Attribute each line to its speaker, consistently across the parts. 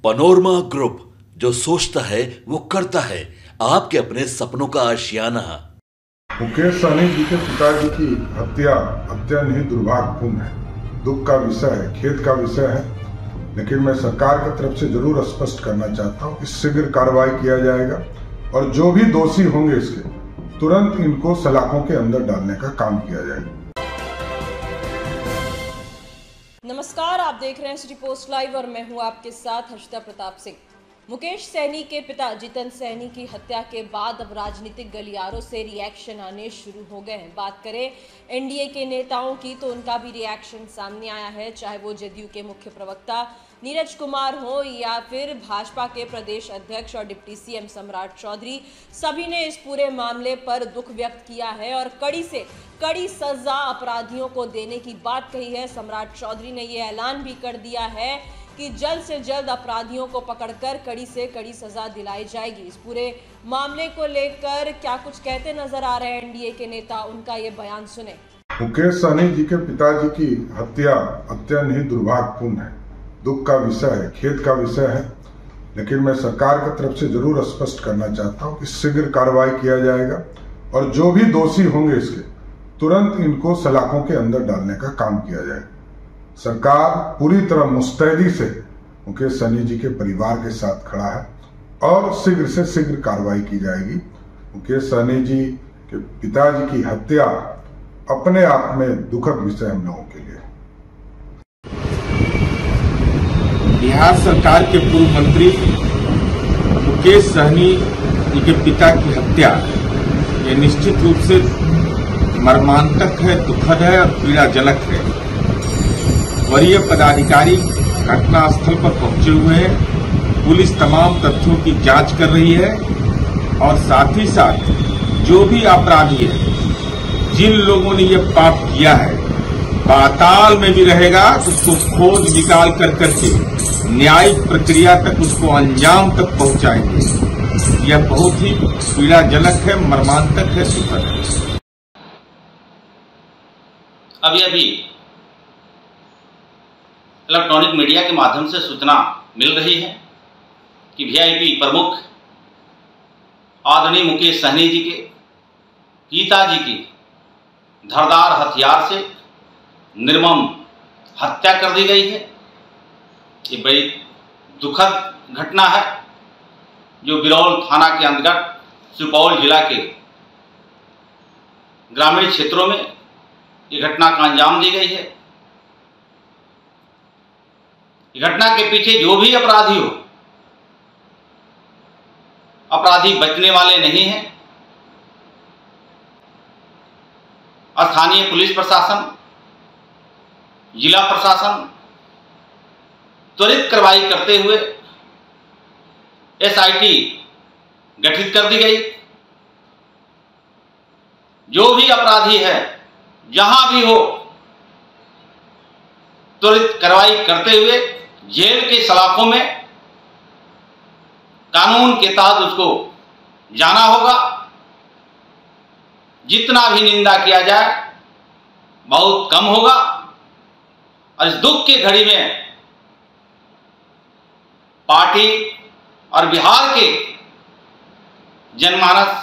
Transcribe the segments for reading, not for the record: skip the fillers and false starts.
Speaker 1: Panorama group, जो सोचता है वो करता है। आपके अपने सपनों का आशियाना।
Speaker 2: मुकेश सहनी जी के पिताजी की हत्या अत्यंत ही दुर्भाग्यपूर्ण है, दुख का विषय है, खेद का विषय है। लेकिन मैं सरकार की तरफ से जरूर स्पष्ट करना चाहता हूँ कि शीघ्र कार्रवाई किया जाएगा और जो भी दोषी होंगे इसके तुरंत इनको सलाखों के अंदर डालने का काम किया जाएगा।
Speaker 3: नमस्कार, आप देख रहे हैं सिटी पोस्ट लाइव और मैं हूं आपके साथ हर्षिता प्रताप सिंह। मुकेश सहनी के पिता जितन सहनी की हत्या के बाद अब राजनीतिक गलियारों से रिएक्शन आने शुरू हो गए हैं। बात करें एनडीए के नेताओं की तो उनका भी रिएक्शन सामने आया है, चाहे वो जदयू के मुख्य प्रवक्ता नीरज कुमार हो या फिर भाजपा के प्रदेश अध्यक्ष और डिप्टी सीएम सम्राट चौधरी। सभी ने इस पूरे मामले पर दुख व्यक्त किया है और कड़ी से कड़ी सजा अपराधियों को देने की बात कही है। सम्राट चौधरी ने यह ऐलान भी कर दिया है कि जल्द से जल्द अपराधियों को पकड़कर कड़ी से कड़ी सजा दिलाई जाएगी। इस पूरे मामले को लेकर क्या कुछ कहते नजर आ रहे हैं एनडीए के नेता, उनका ये बयान सुने।
Speaker 2: मुकेश सहनी जी के पिताजी की हत्या अत्यंत ही दुर्भाग्यपूर्ण है, दुख का विषय है, खेद का विषय है। लेकिन मैं सरकार की तरफ से जरूर स्पष्ट करना चाहता हूँ कि शीघ्र कार्रवाई किया जाएगा और जो भी दोषी होंगे इसके तुरंत इनको सलाखों के अंदर डालने का काम किया जाएगा। सरकार पूरी तरह मुस्तैदी से मुकेश सहनी जी के परिवार के साथ खड़ा है और शीघ्र से शीघ्र कार्रवाई की जाएगी। मुकेश सहनी जी के पिताजी की हत्या अपने आप में दुखद विषय हम लोगों के लिए।
Speaker 4: बिहार सरकार के पूर्व मंत्री मुकेश सहनी जी के पिता की हत्या ये निश्चित रूप से मर्मांतक है, दुखद है और पीड़ाजनक है। वरीय पदाधिकारी घटनास्थल पर पहुंचे हुए हैं, पुलिस तमाम तथ्यों की जांच कर रही है और साथ ही साथ जो भी अपराधी है, जिन लोगों ने ये पाप किया है, पाताल में भी रहेगा उसको खोज निकाल कर करके न्यायिक प्रक्रिया तक उसको अंजाम तक पहुंचाएंगे। यह बहुत ही पीड़ाजनक है, मर्मांतक है, दुखद है।
Speaker 5: अभी इलेक्ट्रॉनिक मीडिया के माध्यम से सूचना मिल रही है कि वीआईपी प्रमुख आदरणीय मुकेश सहनी जी के पिताजी की धारदार हथियार से निर्मम हत्या कर दी गई है। ये बड़ी दुखद घटना है जो बिरौल थाना के अंतर्गत सुपौल जिला के ग्रामीण क्षेत्रों में ये घटना का अंजाम दी गई है। घटना के पीछे जो भी अपराधी हो, अपराधी बचने वाले नहीं हैं। स्थानीय पुलिस प्रशासन, जिला प्रशासन त्वरित कार्रवाई करते हुए एसआईटी गठित कर दी गई। जो भी अपराधी है, जहां भी हो, त्वरित कार्रवाई करते हुए जेल के सलाखों में कानून के तहत उसको जाना होगा। जितना भी निंदा किया जाए बहुत कम होगा और इस दुख की घड़ी में पार्टी और बिहार के जनमानस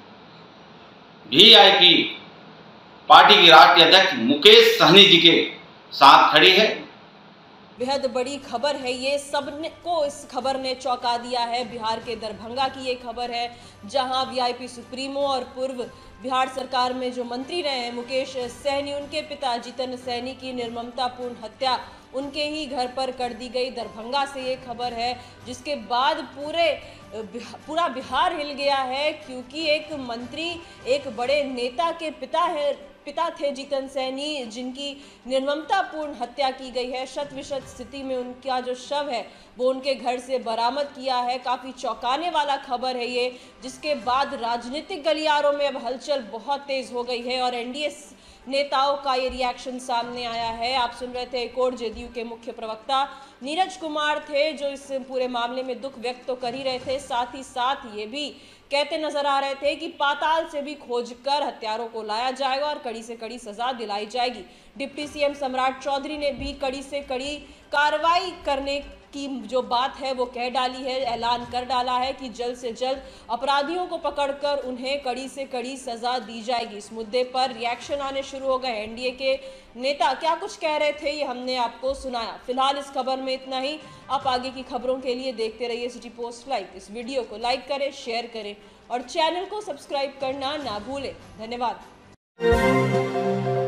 Speaker 5: वीआईपी पार्टी की राष्ट्रीय अध्यक्ष मुकेश सहनी जी के साथ खड़ी है।
Speaker 3: बेहद बड़ी खबर है ये, सबको इस खबर ने चौंका दिया है। बिहार के दरभंगा की ये खबर है, जहां वीआईपी सुप्रीमो और पूर्व बिहार सरकार में जो मंत्री रहे हैं मुकेश सहनी, उनके पिता जितन सहनी की निर्ममतापूर्ण हत्या उनके ही घर पर कर दी गई। दरभंगा से ये खबर है, जिसके बाद पूरा बिहार हिल गया है, क्योंकि एक मंत्री, एक बड़े नेता के पिता थे जितन सहनी, जिनकी निर्ममतापूर्ण हत्या की गई है। शत विशत स्थिति में उनका जो शव है वो उनके घर से बरामद किया है। काफ़ी चौंकाने वाला खबर है ये, जिसके बाद राजनीतिक गलियारों में अब हलचल बहुत तेज हो गई है और एनडीए नेताओं का ये रिएक्शन सामने आया है। आप सुन रहे थे एक और जदयू के मुख्य प्रवक्ता नीरज कुमार थे, जो इस पूरे मामले में दुख व्यक्त तो कर ही रहे थे, साथ ही साथ ये भी कहते नजर आ रहे थे कि पाताल से भी खोजकर हत्यारों को लाया जाएगा और कड़ी से कड़ी सजा दिलाई जाएगी। डिप्टी सीएम सम्राट चौधरी ने भी कड़ी से कड़ी कार्रवाई करने की जो बात है वो कह डाली है, ऐलान कर डाला है कि जल्द से जल्द अपराधियों को पकड़कर उन्हें कड़ी से कड़ी सजा दी जाएगी। इस मुद्दे पर रिएक्शन आने शुरू हो गए। एनडीए के नेता क्या कुछ कह रहे थे ये हमने आपको सुनाया। फिलहाल इस खबर में इतना ही। आप आगे की खबरों के लिए देखते रहिए सिटी पोस्ट लाइव। इस वीडियो को लाइक करें, शेयर करें और चैनल को सब्सक्राइब करना ना भूलें। धन्यवाद।